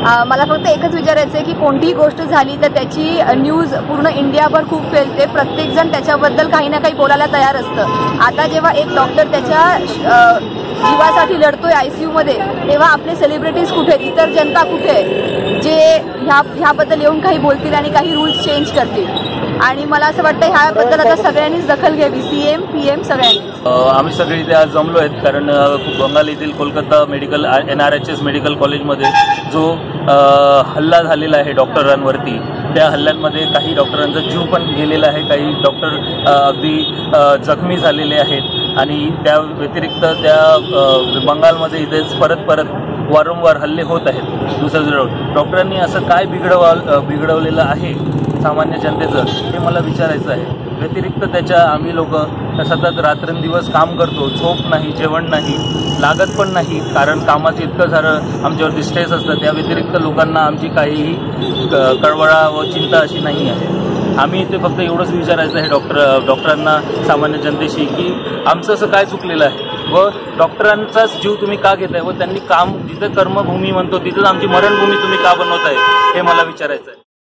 मला फक्त एकच विचारायचं आहे की कोणतीही गोष्ट झाली तर त्याची न्यूज पूर्ण इंडियाभर खूप फैलते, प्रत्येकजण त्याच्याबद्दल काही ना काही बोलायला तयार असतं। आता जेव्हा एक डॉक्टर त्याच्या जीवासाठी लढतोय ICU मध्ये, तेव्हा आपले सेलिब्रिटीज कुठे आहेत, इतर जनता कुठे आहे जे ह्याबद्दल येऊन काही बोलतील आणि काही रूल्स चेंज करतील। आणि मला असं वाटतं ह्याबद्दल आता सगळ्यांनीच दखल घ्यावी, CM PM सगळ्यांनीच। आम्ही सगळे इथे आज जमलो आहेत कारण बंगाल येथील कोलकाता मेडिकल NRHS मेडिकल कॉलेजमध्ये जो हल्ला झालेला आहे डॉक्टरांवरती, त्या हल्ल्यांमध्ये काही डॉक्टरांचा जीव पण गेलेला आहे, काही डॉक्टर अगदी जखमी झालेले आहेत आणि त्या व्यतिरिक्त त्या बंगालमध्ये इथेच परत वारंवार हल्ले होत आहेत। दुसरं डॉक्टरांनी असं काय बिघडवलेलं आहे सामान्य जनतेचं हे मला विचारायचं आहे। व्यतिरिक्त त्याच्या आम्ही लोक सतत रात्रंदिवस काम करतो, झोप नाही, जेवण नाही, लागत पण नाही कारण कामाचं इतकं सारं आमच्यावरती स्ट्रेस असतं। त्या व्यतिरिक्त लोकांना आमची काहीही कळवळा व चिंता अशी नाही आहे। आम्ही इथे फक्त एवढंच विचारायचं आहे डॉक्टरांना, सामान्य जनतेशी की आमचं असं काय चुकलेलं आहे व डॉक्टरांचाच जीव तुम्ही का घेताय व त्यांनी काम जिथं कर्मभूमी म्हणतो तिथंच आमची मरणभूमी तुम्ही का बनवताय हे मला विचारायचं आहे।